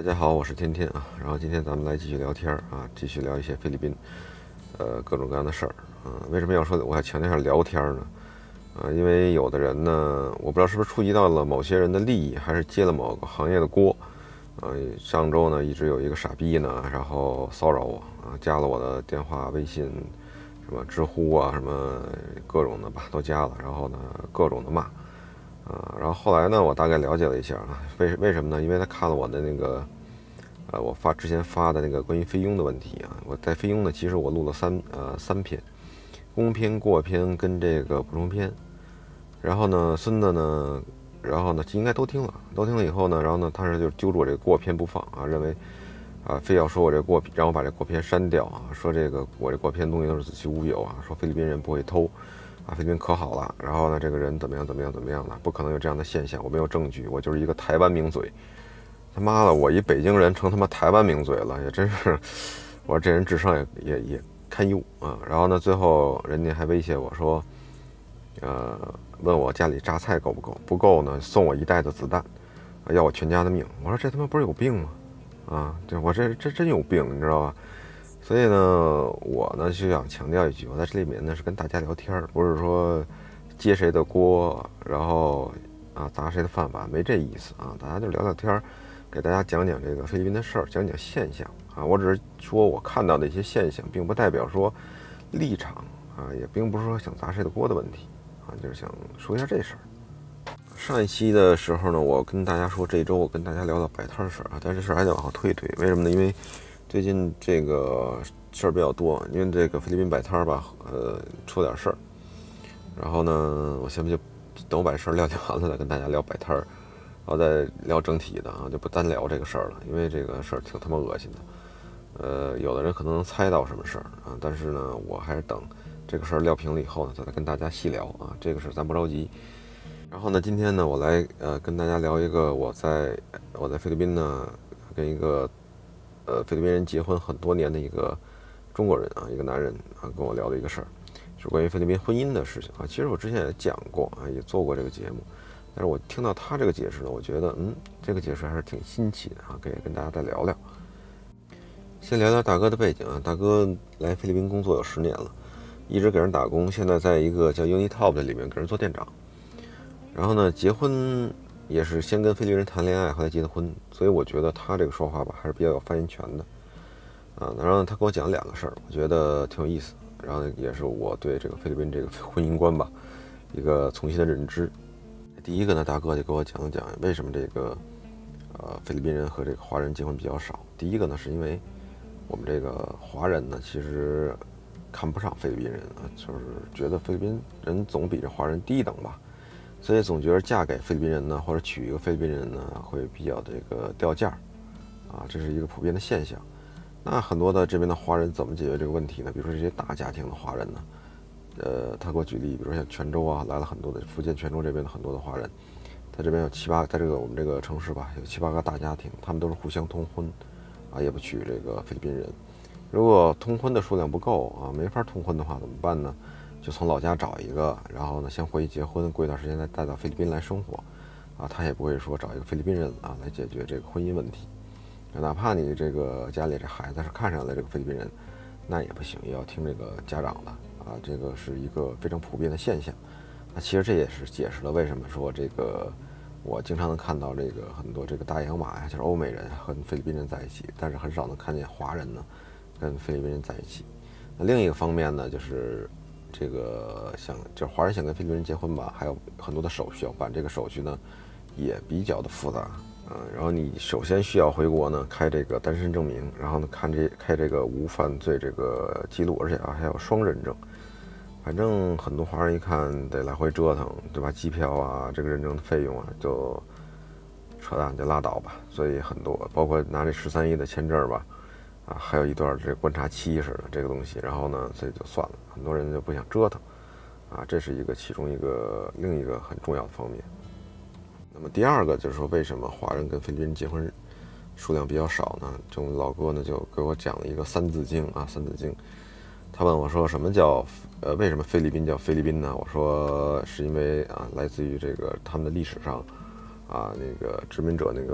大家好，我是天天啊。然后今天咱们来继续聊天啊，继续聊一些菲律宾，各种各样的事儿啊。为什么我要强调一下聊天呢？因为有的人呢，我不知道是不是触及到了某些人的利益，还是接了某个行业的锅。上周呢，一直有一个傻逼呢，然后骚扰我啊，加了我的电话、微信，什么知乎啊，什么各种的吧，都加了。然后呢，各种的骂。然后后来呢，我大概了解了一下啊，为什么呢？因为他看了我的那个，我之前发的那个关于菲佣的问题啊，我在菲佣呢，其实我录了三篇，公篇、过篇跟这个补充篇。然后呢，孙子呢，然后呢应该都听了，以后呢，然后呢，他是就揪住我这个过篇不放啊，认为非要说我这过，让我把这过篇删掉啊，说这个我这过篇东西都是子虚乌有啊，说菲律宾人不会偷。菲律宾可好了，然后呢，这个人怎么样的，不可能有这样的现象，我没有证据，我就是一个台湾名嘴，他妈的，我一北京人成他妈台湾名嘴了，也真是，我说这人智商也堪忧啊。然后呢，最后人家还威胁我说，问我家里榨菜够不够，不够呢，送我1袋子子弹，要我全家的命。我说这他妈不是有病吗？我这真有病，你知道吧？所以呢，我呢就想强调一句，我在这里面呢是跟大家聊天，不是说接谁的锅，然后砸谁的饭碗，没这意思啊。大家就聊聊天，给大家讲讲这个菲律宾的事儿，讲讲现象啊。我只是说我看到的一些现象，并不代表说立场啊，也并不是说想砸谁的锅的问题啊，就是想说一下这事儿。上一期的时候呢，我跟大家说这周我跟大家聊聊摆摊的事儿啊，但这事儿还得往后推一推，为什么呢？因为最近这个事儿比较多，因为这个菲律宾摆摊吧，出点事儿。然后呢，我现在就等我把事儿了解完了，再跟大家聊摆摊儿，然后再聊整体的啊，就不单聊这个事儿了，因为这个事儿挺他妈恶心的。有的人可能能猜到什么事儿啊，但是呢，我还是等这个事儿撂平了以后呢，再来跟大家细聊啊。这个事儿咱不着急。然后呢，今天呢，我来跟大家聊一个我在菲律宾呢跟一个菲律宾人结婚很多年的一个中国人啊，一个男人啊，跟我聊的一个事儿，是关于菲律宾婚姻的事情啊。其实我之前也讲过啊，也做过这个节目，但是我听到他这个解释呢，我觉得这个解释还是挺新奇的啊，可以跟大家再聊聊。先聊聊大哥的背景啊，大哥来菲律宾工作有10年了，一直给人打工，现在在一个叫 Unitop 的里面给人做店长。然后呢，结婚也是先跟菲律宾人谈恋爱，后来结的婚，所以我觉得他这个说话吧，还是比较有发言权的啊。然后他跟我讲2个事儿，我觉得挺有意思，然后也是我对这个菲律宾这个婚姻观吧一个重新的认知。第一个呢，大哥就给我讲了讲为什么这个菲律宾人和这个华人结婚比较少。第一个呢，是因为我们这个华人呢，其实看不上菲律宾人啊，就是觉得菲律宾人总比这华人低等吧。所以总觉得嫁给菲律宾人呢，或者娶一个菲律宾人呢，会比较这个掉价啊，这是一个普遍的现象。那很多的这边的华人怎么解决这个问题呢？比如说这些大家庭的华人呢，他给我举例，比如说像泉州啊，来了很多的福建泉州这边的很多的华人，在这边有7、8，在我们这个城市吧，有7、8个大家庭，他们都是互相通婚啊，也不娶这个菲律宾人。如果通婚的数量不够啊，没法通婚的话怎么办呢？就从老家找一个，然后呢，先回去结婚，过一段时间再带到菲律宾来生活，啊，他也不会说找一个菲律宾人啊来解决这个婚姻问题，哪怕你这个家里这孩子是看上了这个菲律宾人，那也不行，也要听这个家长的啊，这个是一个非常普遍的现象。那其实这也是解释了为什么说这个我经常能看到这个很多这个大洋马呀，就是欧美人和菲律宾人在一起，但是很少能看见华人呢跟菲律宾人在一起。那另一个方面呢，就是这个就是华人想跟菲律宾人结婚吧，还有很多的手续要办，这个手续呢也比较的复杂然后你首先需要回国呢开这个单身证明，然后呢开这个无犯罪这个记录，而且还有双认证。反正很多华人一看得来回折腾，对吧？机票啊，这个认证的费用啊，就扯淡，就拉倒吧。所以很多包括拿这13亿的签证吧。还有一段这观察期似的这个东西，然后呢，所以就算了，很多人就不想折腾，这是其中另一个很重要的方面。那么第二个就是说，为什么华人跟菲律宾人结婚数量比较少呢？这种老哥呢就给我讲了一个三字经啊，三字经。他问我说，什么叫为什么菲律宾叫菲律宾呢？我说是因为来自于这个他们的历史上那个殖民者那个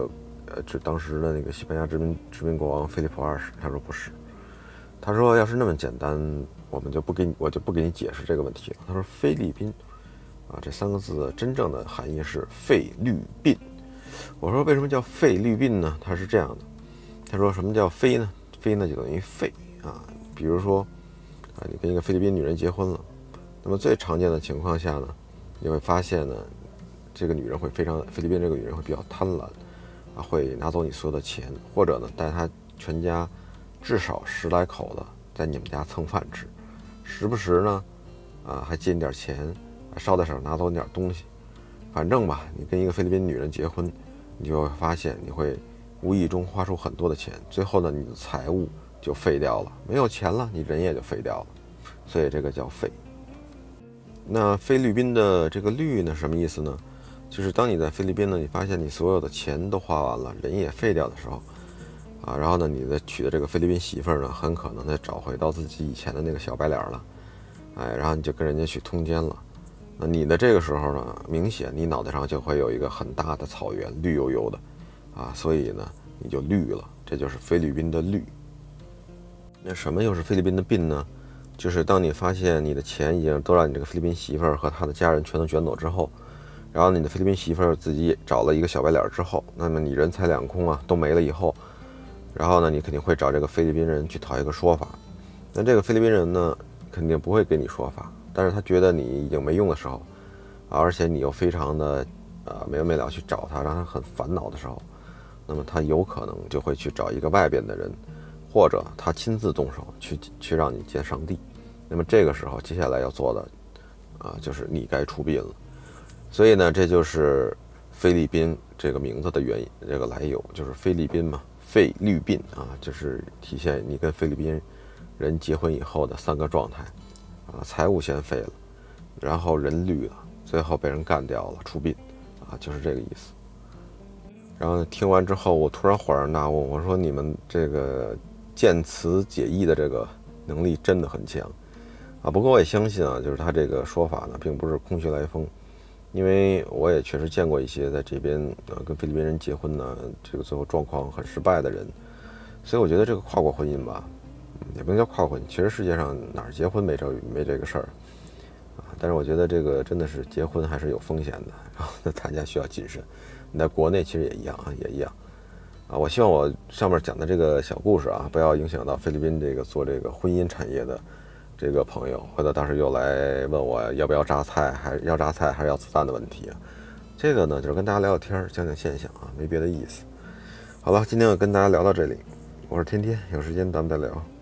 指当时的那个西班牙殖民国王菲利普2世。他说不是，他说要是那么简单，我就不给你解释这个问题了。他说菲律宾这3个字的真正的含义是费律宾。我说为什么叫费律宾呢？他是这样的，他说什么叫菲呢？菲呢就等于废比如说你跟一个菲律宾女人结婚了，那么最常见的情况下呢，你会发现呢，这个女人会菲律宾这个女人会比较贪婪会拿走你所有的钱，或者呢带她全家至少10来口的在你们家蹭饭吃，时不时呢还借你点钱，捎带手拿走你点东西。反正吧，你跟一个菲律宾女人结婚，你就会发现你会无意中花出很多的钱，最后呢你的财物就废掉了，没有钱了，你人也就废掉了，所以这个叫废。那菲律宾的这个律呢，什么意思呢？就是当你在菲律宾呢，你发现你所有的钱都花完了，人也废掉的时候然后呢，你娶的这个菲律宾媳妇儿呢，很可能再找回到自己以前的那个小白脸了，然后你就跟人家去通奸了。那你的这个时候呢，明显你脑袋上就会有一个很大的草原，绿油油的所以呢你就绿了，这就是菲律宾的绿。那什么又是菲律宾的宾呢？就是当你发现你的钱已经都让你这个菲律宾媳妇儿和她的家人全都卷走之后，然后你的菲律宾媳妇儿自己找了一个小白脸之后，那么你人财两空都没了以后，然后呢你肯定会找这个菲律宾人去讨一个说法。那这个菲律宾人呢肯定不会给你说法，但是他觉得你已经没用的时候而且你又非常的没完没了去找他，让他很烦恼的时候，那么他有可能就会去找一个外边的人，或者他亲自动手去让你见上帝。那么这个时候接下来要做的就是你该出殡了。所以呢这就是菲律宾这个名字的原因，这个来由就是菲律宾嘛，费律宾就是体现你跟菲律宾人结婚以后的3个状态财务先废了，然后人绿了，最后被人干掉了，出殡就是这个意思。然后听完之后，我突然恍然大悟，我说你们这个见词解义的这个能力真的很强不过我也相信就是他这个说法呢，并不是空穴来风，因为我也确实见过一些在这边跟菲律宾人结婚呢，这个最后状况很失败的人。所以我觉得这个跨国婚姻吧，也不能叫跨国婚姻，其实世界上哪儿结婚没这个事儿但是我觉得这个真的是结婚还是有风险的，然后大家需要谨慎。你在国内其实也一样也一样我希望我上面讲的这个小故事不要影响到菲律宾这个做这个婚姻产业的这个朋友，或者当时又来问我要不要榨菜，还是要榨菜还是要子弹的问题这个呢就是跟大家聊聊天，讲讲现象没别的意思。好了，今天我跟大家聊到这里，我是天天，有时间咱们再聊。